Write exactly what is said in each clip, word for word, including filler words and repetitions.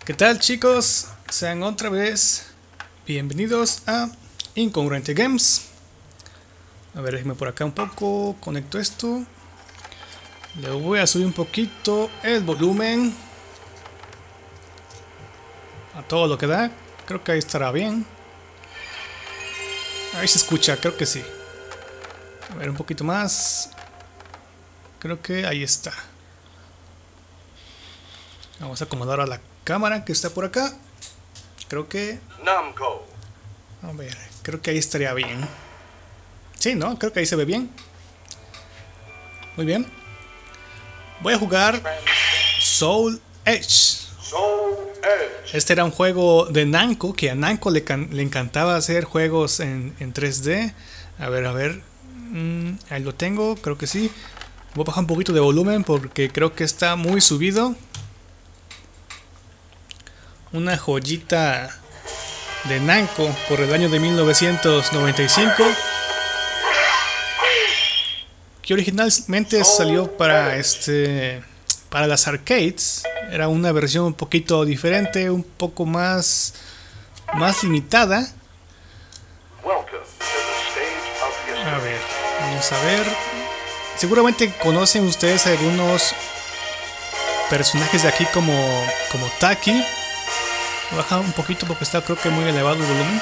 ¿Qué tal, chicos? Sean otra vez bienvenidos a Incongruente Games. A ver, déjenme por acá un poco, conecto esto. Le voy a subir un poquito el volumen a todo lo que da. Creo que ahí estará bien. Ahí se escucha, creo que sí. A ver, un poquito más. Creo que ahí está. Vamos a acomodar a la cámara que está por acá. Creo que... Namco. A ver, creo que ahí estaría bien. Sí, ¿no? Creo que ahí se ve bien. Muy bien. Voy a jugar Soul Edge. Soul Edge. Este era un juego de Namco, que a Namco le, le encantaba hacer juegos en, en tres D. A ver, a ver. Mm, ahí lo tengo, creo que sí. Voy a bajar un poquito de volumen porque creo que está muy subido. Una joyita de Namco por el año de mil novecientos noventa y cinco, que originalmente salió para este para las arcades. Era una versión un poquito diferente, un poco más más limitada. A ver, vamos a ver. Seguramente conocen ustedes algunos personajes de aquí como como Taki. Baja un poquito porque está, creo que muy elevado el volumen.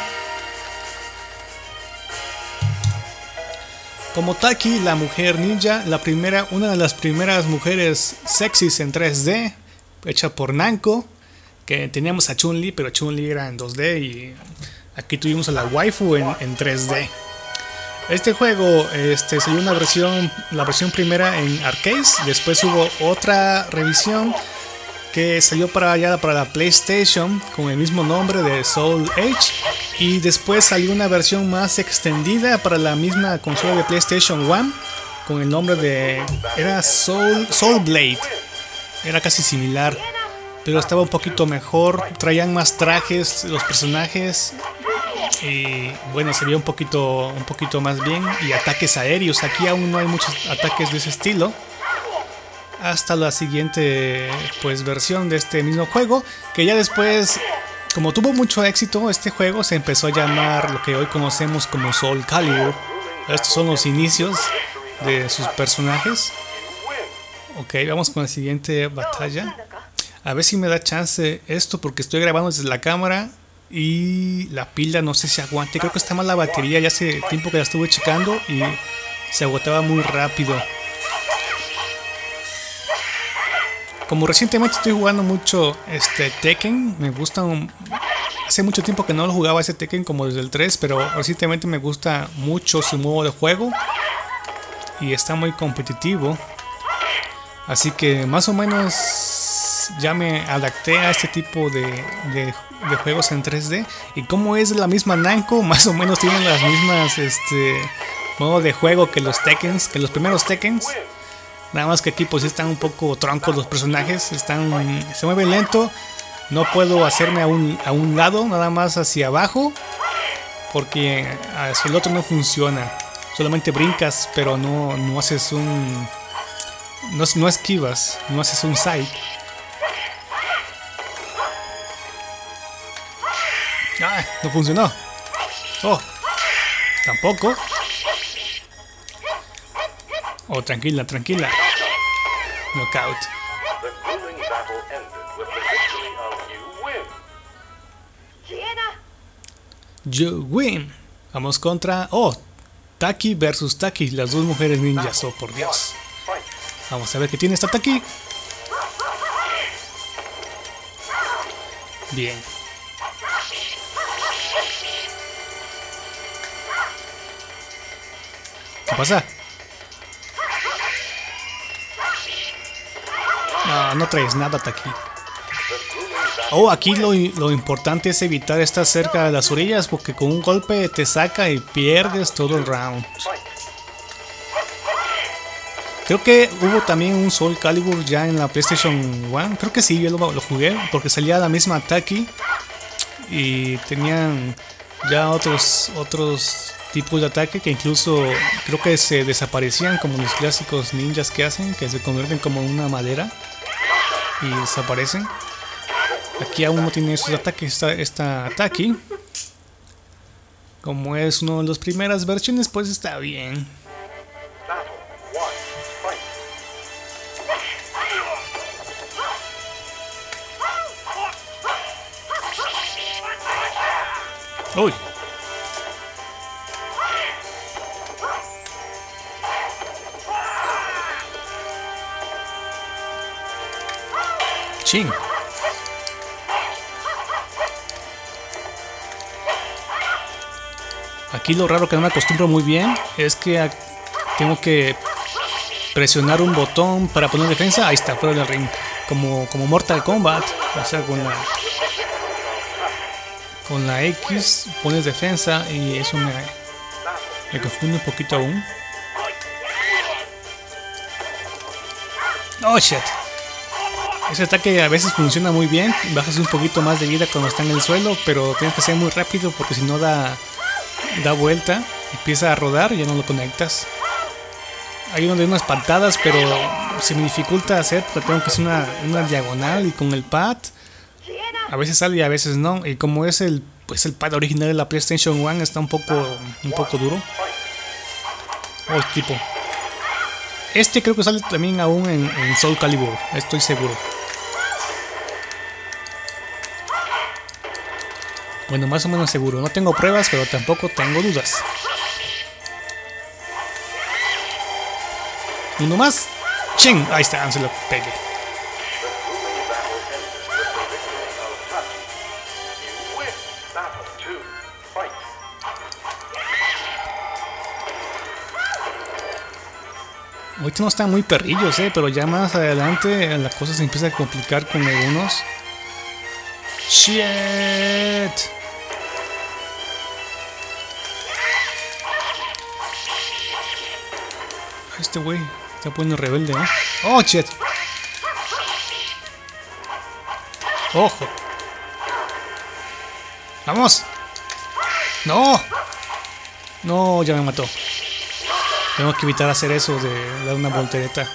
Como Taki, la mujer ninja, la primera, una de las primeras mujeres sexys en tres D, hecha por Namco. Que teníamos a Chun-Li, pero Chun-Li era en dos D y aquí tuvimos a la waifu en, en tres D. Este juego este, salió una versión, la versión primera en arcades, después hubo otra revisión que salió para allá para la PlayStation con el mismo nombre de Soul Edge, y después salió una versión más extendida para la misma consola de PlayStation uno con el nombre de era Soul Soul Blade. Era casi similar, pero estaba un poquito mejor, traían más trajes los personajes y bueno, se veía un poquito un poquito más bien, y ataques aéreos. Aquí aún no hay muchos ataques de ese estilo. Hasta la siguiente pues versión de este mismo juego, que ya después, como tuvo mucho éxito, este juego se empezó a llamar lo que hoy conocemos como Soul Calibur. Estos son los inicios de sus personajes. Ok, vamos con la siguiente batalla. A ver si me da chance esto, porque estoy grabando desde la cámara y la pila no sé si aguante. Creo que está mal la batería, ya hace tiempo que la estuve checando y se agotaba muy rápido. Como recientemente estoy jugando mucho este Tekken, me gusta un... hace mucho tiempo que no lo jugaba ese Tekken, como desde el tres, pero recientemente me gusta mucho su modo de juego y está muy competitivo, así que más o menos ya me adapté a este tipo de, de, de juegos en tres D. Y como es la misma Namco, más o menos tienen las mismas este modo de juego que los Tekkens, que los primeros Tekkens. Nada más que aquí pues están un poco troncos los personajes, están, se mueven lento. No puedo hacerme a un, a un lado, nada más hacia abajo, porque hacia el otro no funciona. Solamente brincas, pero no, no haces un... No, no esquivas, no haces un side. Ah, no funcionó. Oh, tampoco. Oh, tranquila, tranquila. Knockout. You win. Vamos contra... Oh, Taki versus Taki, las dos mujeres ninjas. Oh, por Dios. Vamos a ver qué tiene esta Taki. Bien. ¿Qué pasa? No, no traes nada hasta aquí. Oh, aquí lo, lo importante es evitar estar cerca de las orillas, porque con un golpe te saca y pierdes todo el round. Creo que hubo también un Soul Calibur ya en la PlayStation uno. Creo que sí, yo lo, lo jugué, porque salía la misma Taki y tenían ya otros otros tipos de ataque que incluso creo que se desaparecían, como los clásicos ninjas que hacen, que se convierten como una madera y desaparecen. Aquí aún no tiene esos ataques, esta, esta ataque. Como es una de las primeras versiones, pues está bien. Battle one. Fight. Uy. Chin. Aquí lo raro que no me acostumbro muy bien es que tengo que presionar un botón para poner defensa. Ahí está, fuera del ring. Como, como Mortal Kombat. O sea, con la, con la X pones defensa y eso me, me confunde un poquito aún. Oh shit. Ese ataque a veces funciona muy bien. Bajas un poquito más de vida cuando está en el suelo, pero tienes que ser muy rápido porque si no da... da vuelta, empieza a rodar y ya no lo conectas. Hay uno de unas patadas, pero se me dificulta hacer porque tengo que hacer una, una diagonal y con el pad a veces sale y a veces no. Y como es el pues el pad original de la PlayStation uno, está un poco un poco duro. Oh, tipo. Este creo que sale también aún en, en Soul Calibur, estoy seguro. Bueno, más o menos seguro. No tengo pruebas, pero tampoco tengo dudas. Uno más. ¡Ching! Ahí está, se lo pegué. Ahorita no están muy perrillos, eh, pero ya más adelante la cosa se empieza a complicar con algunos. ¡Shit! Este güey está poniendo rebelde, ¿eh? ¡Oh, shit! ¡Ojo! ¡Vamos! ¡No! No, ya me mató. Tengo que evitar hacer eso de dar una voltereta.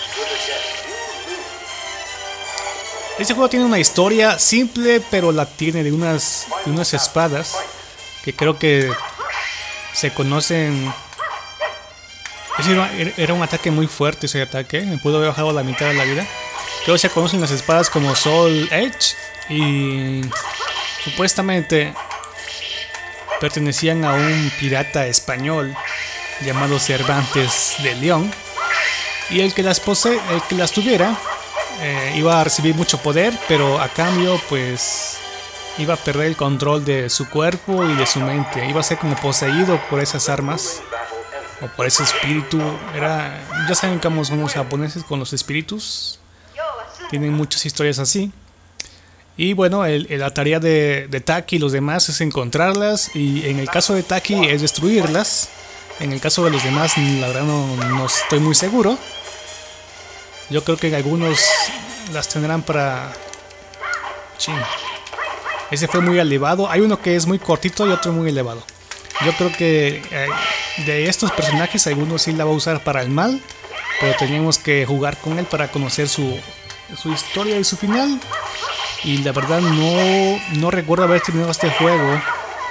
Este juego tiene una historia simple, pero la tiene de unas, de unas espadas que creo que se conocen. Es decir, era un ataque muy fuerte ese ataque. Me pudo haber bajado la mitad de la vida. Creo que se conocen las espadas como Soul Edge y supuestamente pertenecían a un pirata español llamado Cervantes de León, y el que las posee, el que las tuviera eh, iba a recibir mucho poder, pero a cambio pues iba a perder el control de su cuerpo y de su mente. Iba a ser como poseído por esas armas o por ese espíritu. Era, ya saben cómo son los japoneses con los espíritus, tienen muchas historias así. Y bueno, el, el, la tarea de, de Taki y los demás es encontrarlas, y en el caso de Taki es destruirlas. En el caso de los demás, la verdad no, no estoy muy seguro. Yo creo que algunos las tendrán para... Chin. Ese fue muy elevado. Hay uno que es muy cortito y otro muy elevado. Yo creo que eh, de estos personajes algunos sí la va a usar para el mal, pero teníamos que jugar con él para conocer su, su historia y su final. Y la verdad no, no recuerdo haber terminado este juego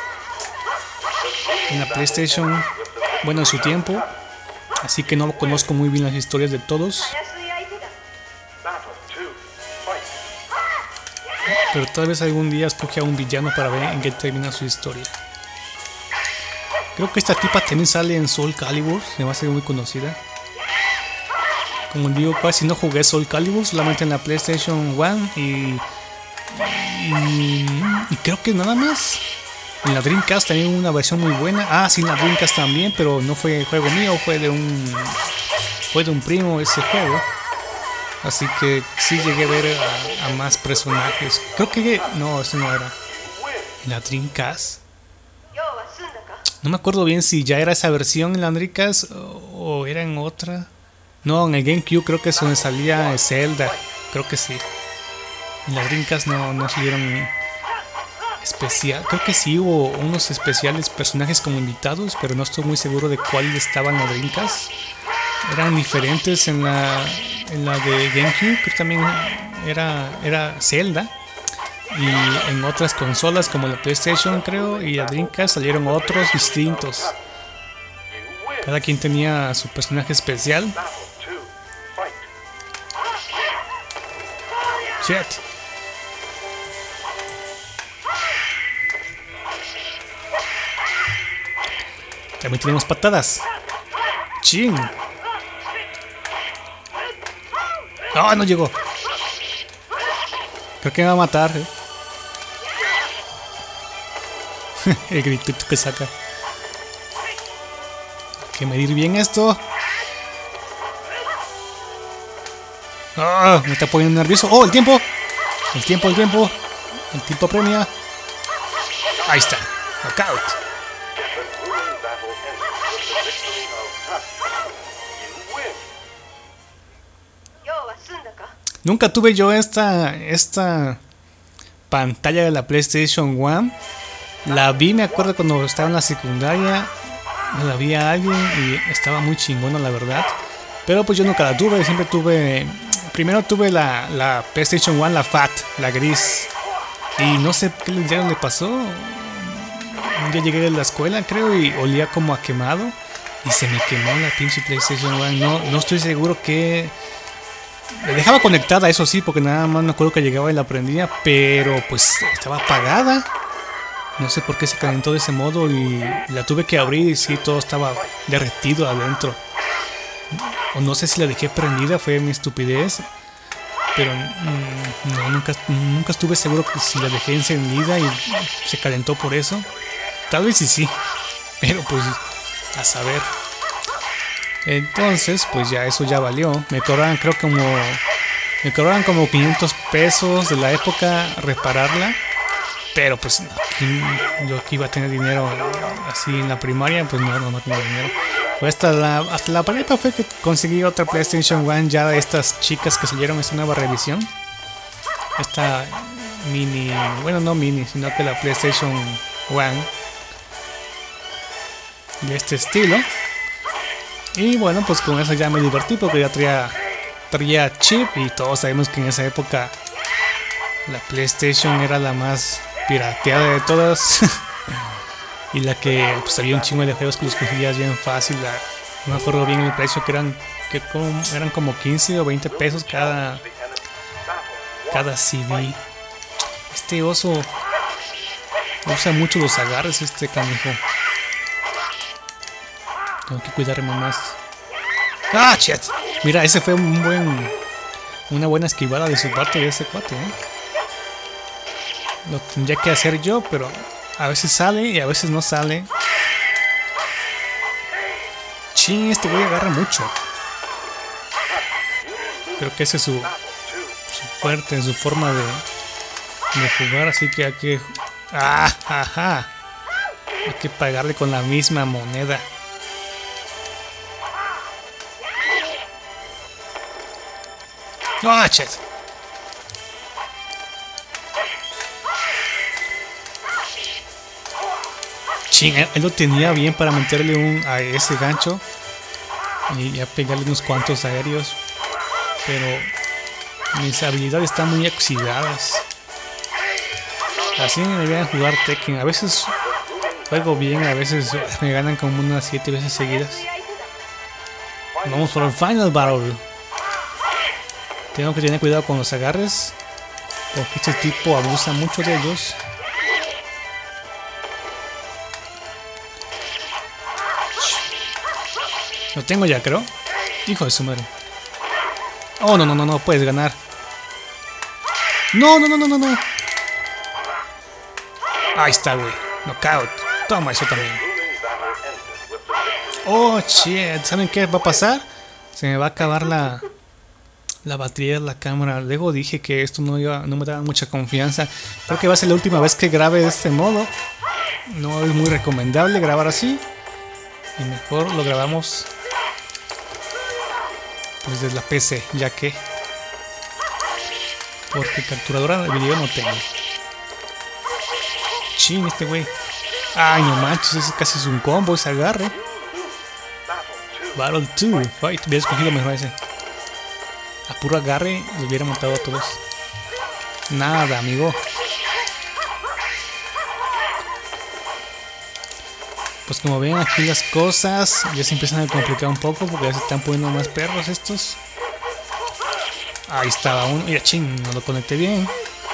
en la PlayStation, bueno, en su tiempo, así que no conozco muy bien las historias de todos, pero tal vez algún día escoge a un villano para ver en qué termina su historia. Creo que esta tipa también sale en Soul Calibur, se me va a ser muy conocida. Como digo, casi no jugué Soul Calibur, solamente en la PlayStation uno y, y, y creo que nada más. En la Dreamcast también una versión muy buena. Ah, sí, en la Dreamcast también, pero no fue juego mío, fue de un fue de un primo ese juego. Así que sí llegué a ver a, a más personajes. Creo que no, ese no era. En la Dreamcast. No me acuerdo bien si ya era esa versión en la Dreamcast o, o era en otra. No, en el GameCube creo que es donde salía Zelda. Creo que sí. En la Dreamcast no, no salieron especial. Creo que sí hubo unos especiales personajes como invitados, pero no estoy muy seguro de cuál estaba en la Dreamcast. Eran diferentes en la, en la de GameCube. Creo que también era, era Zelda. Y en otras consolas como la PlayStation, creo, y la Dreamcast salieron otros distintos. Cada quien tenía su personaje especial. Battle two. Fight. Shit. También tenemos patadas. Chin. No, no llegó. Creo que me va a matar. ¿eh? El gritito que saca. Hay que medir bien esto. Ah, me está poniendo nervioso. Oh, el tiempo. El tiempo, el tiempo. El tiempo premia. Ahí está. Knockout. The grueling battle ends with the victory of Tatsu. You win. Nunca tuve yo esta, esta pantalla de la PlayStation One. La vi, me acuerdo cuando estaba en la secundaria. La vi a alguien y estaba muy chingona, la verdad. Pero pues yo nunca la tuve, siempre tuve... Primero tuve la, la PlayStation One, la Fat, la gris. Y no sé qué ya le pasó. Un día llegué de la escuela, creo, y olía como a quemado. Y se me quemó la pinche PlayStation One. No, no estoy seguro que... La dejaba conectada, eso sí, porque nada más me acuerdo que llegaba y la prendía. Pero pues estaba apagada. No sé por qué se calentó de ese modo y la tuve que abrir y sí, todo estaba derretido adentro. O no sé si la dejé prendida, fue mi estupidez. Pero mmm, no, nunca, nunca estuve seguro que si la dejé encendida y se calentó por eso. Tal vez sí, sí. Pero pues a saber. Entonces, pues ya eso ya valió. Me cobraban creo como... Me cobraban como quinientos pesos de la época repararla. Pero pues no, yo que iba a tener dinero así en la primaria, pues no, no, no tenía dinero. Pues hasta la, hasta la prepa fue que conseguí otra PlayStation One ya de estas chicas que salieron esta nueva revisión. Esta mini, bueno no mini, sino que la PlayStation One de este estilo. Y bueno, pues con eso ya me divertí porque ya traía, traía chip y todos sabemos que en esa época la PlayStation era la más pirateada de todas. Y la que pues había un chingo de juegos que los conseguías bien fácil. La, no me acuerdo bien el precio, que eran que como, eran como quince o veinte pesos cada cada C D. Este oso usa mucho los agarres, este canijo. Tengo que cuidarme más. Ah, shit. Mira, ese fue un buen una buena esquivada de su parte de ese cuate, ¿eh? Lo tendría que hacer yo, pero a veces sale y a veces no sale. Chin, este güey agarra mucho. Creo que ese es su, su fuerte en su forma de, de jugar, así que hay que... ¡Ah! ¡Ajá! Hay que pagarle con la misma moneda. ¡Ah, oh, shit! Ching, él lo tenía bien para meterle un a ese gancho y ya pegarle unos cuantos aéreos, pero mis habilidades están muy oxidadas. Así me voy a jugar Tekken. A veces juego bien, a veces me ganan como unas siete veces seguidas. Vamos por el Final Battle. Tengo que tener cuidado con los agarres, porque este tipo abusa mucho de ellos. Lo tengo ya, creo. Hijo de su madre. Oh, no, no, no, no, puedes ganar. No, no, no, no, no, no. Ahí está, güey. Knockout. Toma eso también. Oh, shit. ¿Saben qué va a pasar? Se me va a acabar la, la batería de la cámara. Luego dije que esto no, iba, no me daba mucha confianza. Creo que va a ser la última vez que grabe de este modo. No es muy recomendable grabar así. Y mejor lo grabamos pues desde la P C, ya que porque capturadora de video no tengo. Chin, este güey. Ay, no manches, ese casi es un combo, ese agarre. Battle dos, fight. Hubiera escogido mejor ese. A puro agarre lo hubiera matado a todos. Nada, amigo. Pues como ven aquí las cosas ya se empiezan a complicar un poco porque ya se están poniendo más perros estos. Ahí estaba uno. Mira, ching, no lo conecté bien.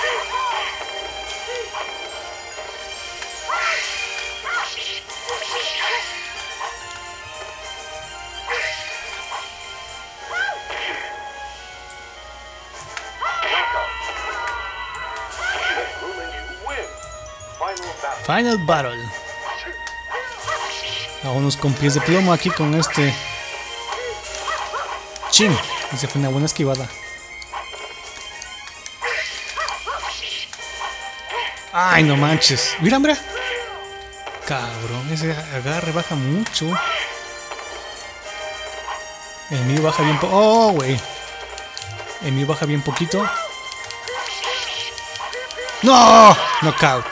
Final Battle. Vámonos con pies de plomo aquí con este. Chin. Esa fue una buena esquivada. Ay, no manches. Mira, mira. Cabrón, ese agarre baja mucho. El mío baja bien poco. Oh, güey. El mío baja bien poquito. ¡No! Knockout.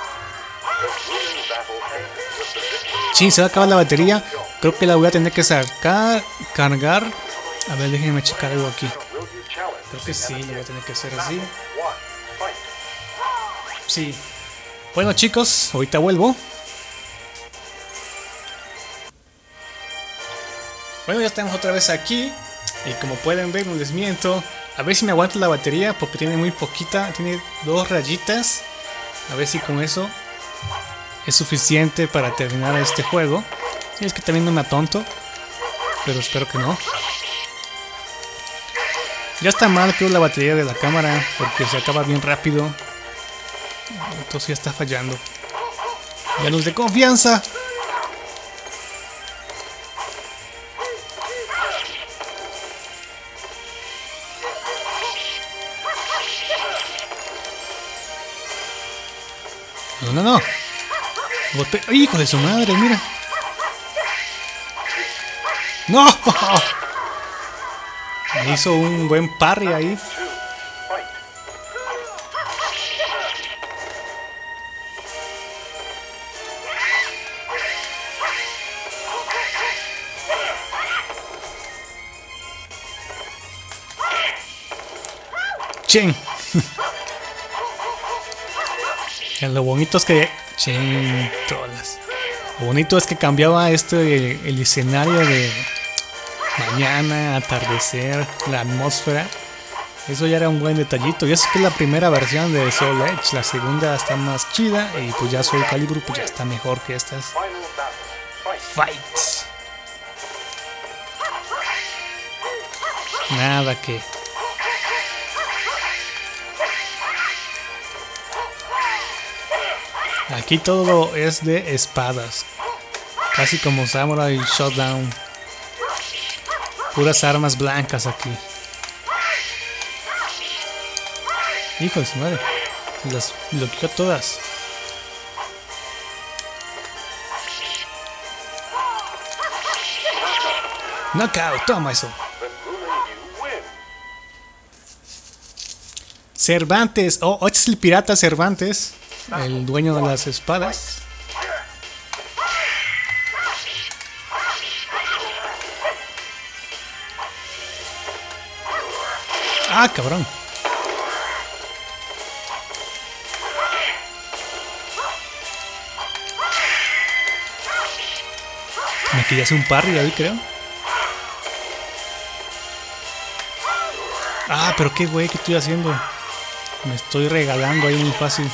Sí, se va a acabar la batería. Creo que la voy a tener que sacar, cargar. A ver, déjenme checar algo aquí. Creo que sí, lo voy a tener que hacer así. Sí. Bueno, chicos, ahorita vuelvo. Bueno, ya estamos otra vez aquí. Y como pueden ver, no les miento. A ver si me aguanta la batería porque tiene muy poquita. Tiene dos rayitas. A ver si con eso es suficiente para terminar este juego. Sí, es que también no me atonto, pero espero que no. Ya está mal, creo, la batería de la cámara porque se acaba bien rápido. Entonces ya está fallando. Ya luz de confianza. No, no, no. Golpe... ¡Hijo de su madre! Mira. ¡No! Me hizo un buen parry ahí. ¡Chen! Lo bonito es que... ¡Chen! Trolas. Lo bonito es que cambiaba este el, el escenario de mañana, atardecer, la atmósfera. Eso ya era un buen detallito. Y eso es que es la primera versión de Soul Edge. La segunda está más chida. Y pues ya Soul Calibur pues ya está mejor que estas. Fights. Nada que... Aquí todo es de espadas. Casi como Samurai Showdown. Puras armas blancas aquí. Hijo de su madre. Las bloqueó todas. Knockout, toma eso. Cervantes. Oh, este es el pirata Cervantes. El dueño de las espadas. Ah, cabrón. Me quería hacer un parry ahí, creo. Ah, pero qué güey, ¿qué estoy haciendo? Me estoy regalando ahí muy fácil.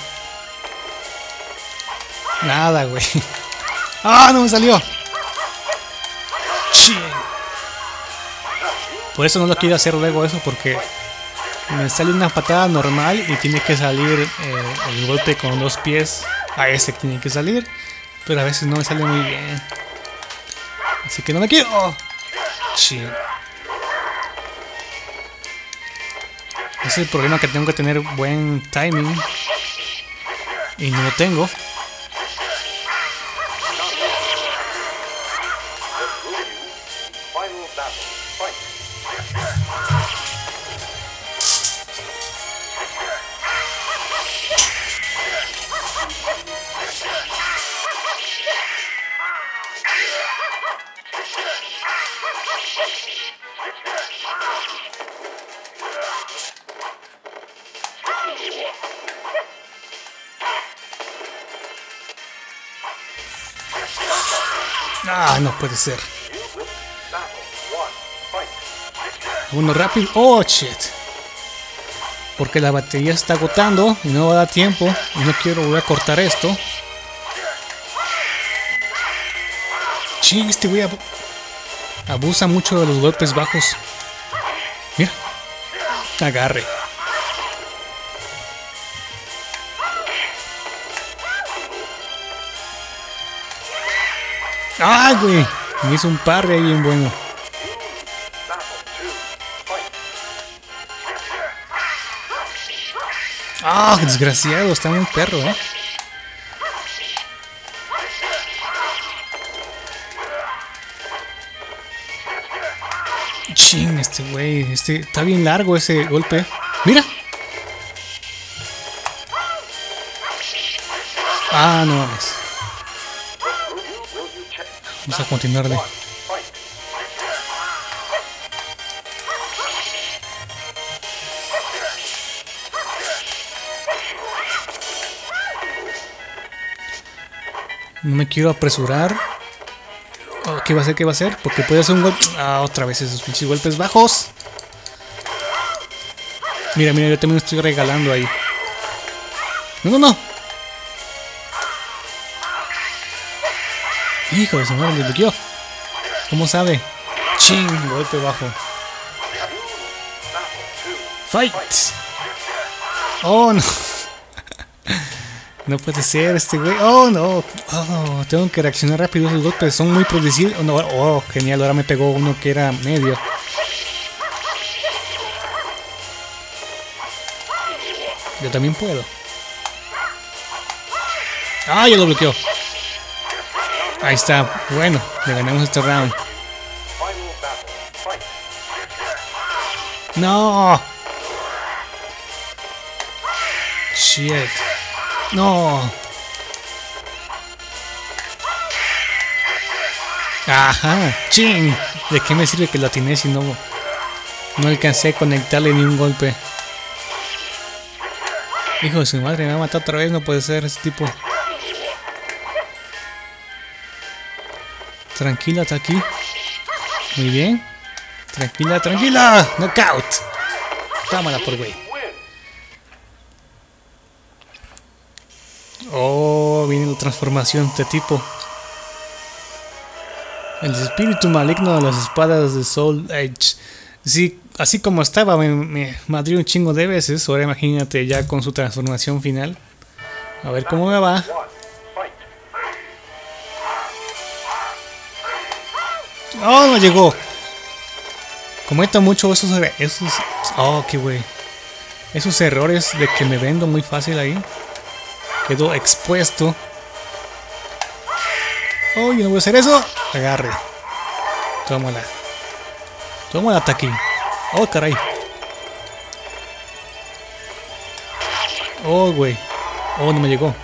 Nada, güey. ¡Ah, no me salió! ¡Ching! Por eso no lo quiero hacer luego eso, porque me sale una patada normal y tiene que salir eh, el golpe con los pies. A ese tiene que salir, pero a veces no me sale muy bien. Así que no me quiero. ¡Oh! ¡Ching! Ese es el problema, que tengo que tener buen timing. Y no lo tengo. Ah, no puede ser. You will battle one. Fight. Uno rápido. Oh, shit. Porque la batería se está agotando y no va a dar tiempo. Y no quiero volver a cortar esto. Ching, este güey ab- abusa mucho de los golpes bajos. Mira. Agarre. ¡Ah, güey! Me hizo un par de ahí bien bueno. Battle two. Fight. ¡Ah, desgraciado! Está muy perro, ¿eh? Ching, este güey. Este, está bien largo ese golpe. ¡Mira! Ah, no mames. Will you check? Vamos a continuarle. Fight. No me quiero apresurar. Oh, ¿qué va a hacer? ¿Qué va a hacer? Porque puede hacer un golpe. Ah, otra vez esos pinches golpes bajos. Mira, mira, yo también estoy regalando ahí. No, no, no. Hijo de su madre, le bloqueó. ¿Cómo sabe? Ching, golpe bajo. Fight. Oh, no. No puede ser este güey. Oh, no. Oh, tengo que reaccionar rápido. Esos golpes son muy predecibles. Oh, no. Oh, genial. Ahora me pegó uno que era medio. Yo también puedo. Ah, ya lo bloqueó. Ahí está. Bueno, le ganamos este round. Final battle. Fight. No. Shit. No. Ajá. Ching. ¿De qué me sirve que lo atiné si no, no alcancé a conectarle ni un golpe? Hijo de su madre, me va a matar otra vez. No puede ser ese tipo. Tranquila, está aquí. Muy bien. Tranquila, tranquila. Knockout. Tómala por güey. Oh, viene la transformación de este tipo. El espíritu maligno de las espadas de Soul Edge. Sí, así como estaba, me, me madrió un chingo de veces. Ahora imagínate ya con su transformación final. A ver cómo me va. Oh, no llegó. Cometa mucho esos, esos. Oh, qué güey. Esos errores de que me vendo muy fácil ahí. Quedó expuesto. Oh, yo no voy a hacer eso. Agarre. Tómala. Tómala hasta aquí. Oh, caray. Oh, güey. Oh, no me llegó.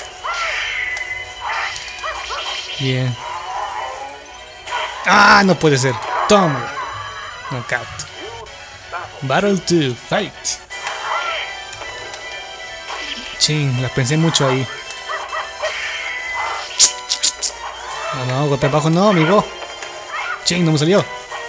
Bien. Ah, no puede ser. Tómala. Knockout. Battle two. Fight. Ching, la pensé mucho ahí. No, no, golpe abajo no, amigo. Ching, no me salió.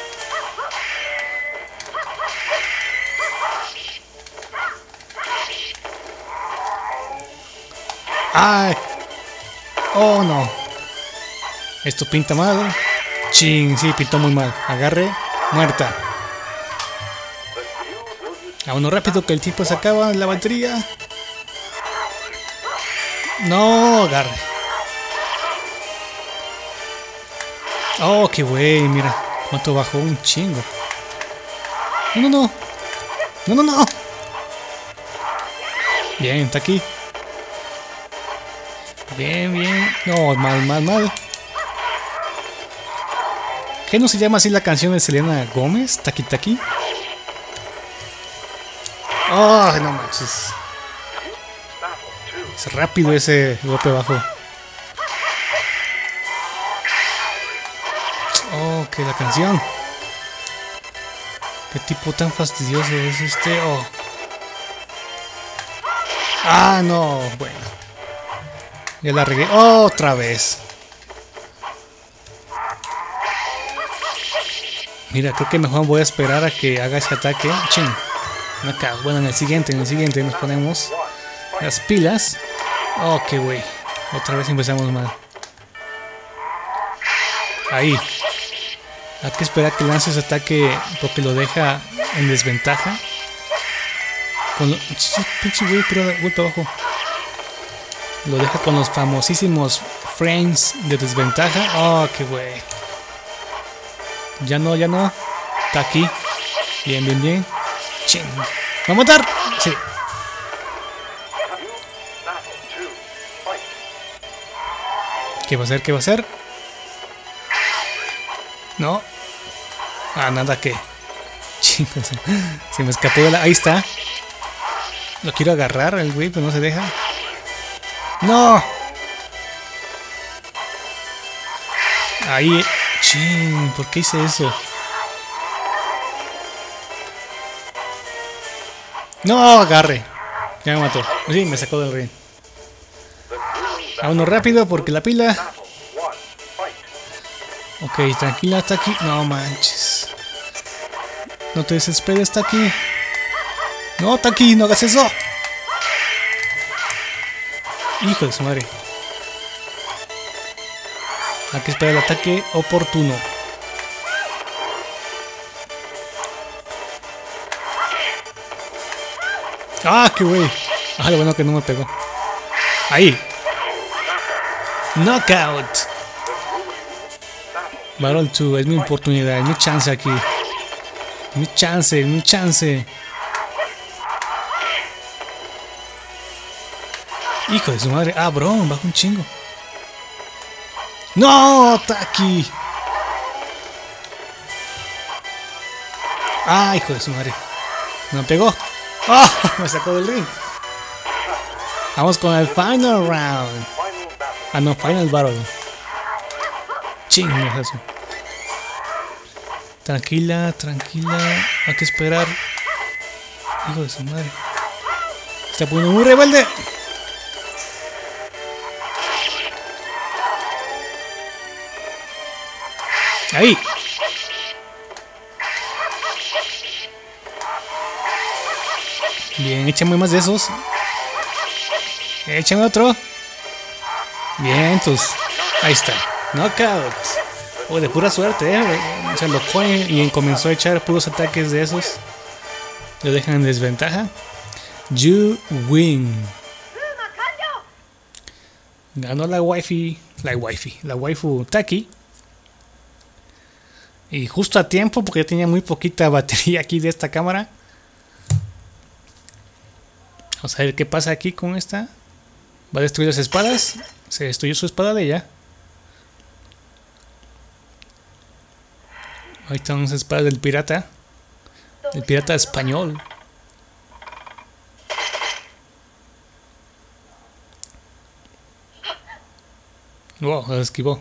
Ay. Oh, no. Esto pinta mal. Ching, sí, pintó muy mal. Agarre, muerta. Vámonos rápido que el tiempo se acaba. La batería. No, agarre. Oh, qué güey, mira. Cuánto bajó, un chingo. No, no, no. No, no, no. Bien, está aquí. Bien, bien. No, mal, mal, mal. ¿Qué no se llama así la canción de Selena Gómez? Taki Taki. Oh, no manches. Es rápido ese golpe bajo. Oh, que la canción. Qué tipo tan fastidioso es este. Oh. Ah, no, bueno. Ya la regué otra vez. Mira, creo que mejor voy a esperar a que haga ese ataque. Chin. Acá. Bueno, en el siguiente, en el siguiente nos ponemos las pilas. Ok, güey. Otra vez empezamos mal. Ahí. Hay que esperar que lance ese ataque porque lo deja en desventaja. Con lo... Pinche güey, pero golpe abajo. Lo deja con los famosísimos frames de desventaja. Oh, qué güey. Ya no, ya no. Está aquí. Bien, bien, bien. Ching. ¿Va a matar? Sí. ¿Qué va a hacer? ¿Qué va a hacer? No. Ah, nada que. Chingos. Se me escapó de la... Ahí está. Lo quiero agarrar el güey, pero no se deja. ¡No! Ahí. Ching, ¿por qué hice eso? ¡No! Agarre. Ya me mató. Sí, me sacó del ring. Vámonos rápido porque la pila. Ok, tranquila, está aquí. No manches. No te desesperes, está aquí. No, está aquí, no hagas eso. Hijo de su madre. Hay que esperar el ataque oportuno. Ah, qué güey. Ah, lo bueno que no me pegó. Ahí. Knockout. Battle dos, es mi oportunidad, es mi chance aquí. Mi chance, mi chance. Hijo de su madre. Ah, bro, bajo un chingo. ¡No! ¡Taki! Ah, hijo de su madre. Me pegó. ¡Oh! Me sacó del ring. Vamos con el final round. Ah, no, final battle. Chingo eso. Tranquila, tranquila. Hay que esperar. Hijo de su madre. Está poniendo muy rebelde. Ahí. Bien, échame más de esos. Échame otro. Bien, tus. Ahí está. Knockout. Oh, de pura suerte, eh. Se lo pone y comenzó a echar puros ataques de esos. Lo dejan en desventaja. You win. Ganó la wifi. La wifi. La waifu Taki. Y justo a tiempo porque ya tenía muy poquita batería aquí de esta cámara. Vamos a ver qué pasa aquí con esta. Va a destruir las espadas. Se destruyó su espada de ella. Ahí están las espadas del pirata. El pirata español. Wow, se esquivó.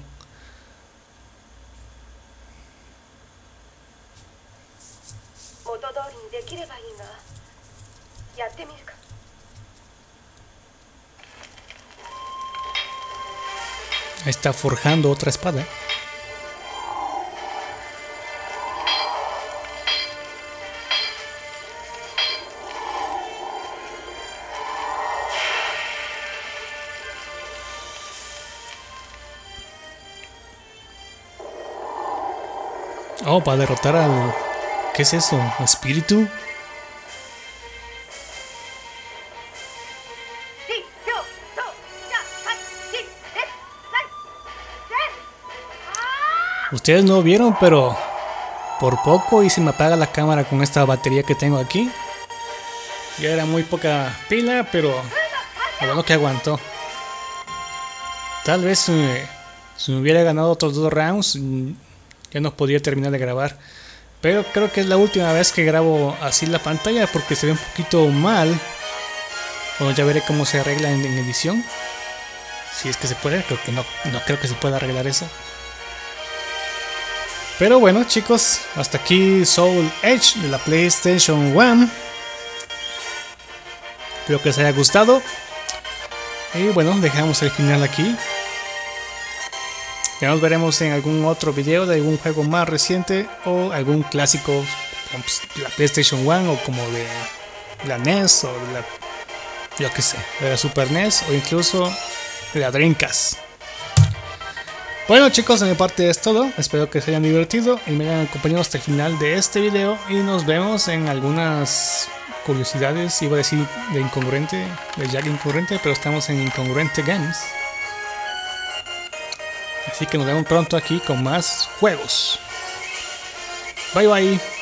Ahí está forjando otra espada. Oh, para derrotar al... ¿Qué es eso? ¿Espíritu? Ustedes no vieron, pero por poco y se me apaga la cámara con esta batería que tengo aquí. Ya era muy poca pila, pero lo bueno que aguantó. Tal vez eh, si me hubiera ganado otros dos rounds, ya no podía terminar de grabar. Pero creo que es la última vez que grabo así la pantalla porque se ve un poquito mal. Bueno, ya veré cómo se arregla en, en edición. Si es que se puede, creo que no, no creo que se pueda arreglar eso. Pero bueno, chicos, hasta aquí Soul Edge de la PlayStation uno. Espero que les haya gustado. Y bueno, dejamos el final aquí. Ya nos veremos en algún otro video de algún juego más reciente o algún clásico de la PlayStation uno o como de la N E S o de la, yo que sé, de la Super N E S o incluso de la Dreamcast. Bueno chicos, de mi parte es todo, espero que se hayan divertido y me hayan acompañado hasta el final de este video y nos vemos en algunas curiosidades, iba a decir de incongruente, de Jack Incongruente, pero estamos en Incongruente Games. Así que nos vemos pronto aquí con más juegos. Bye bye.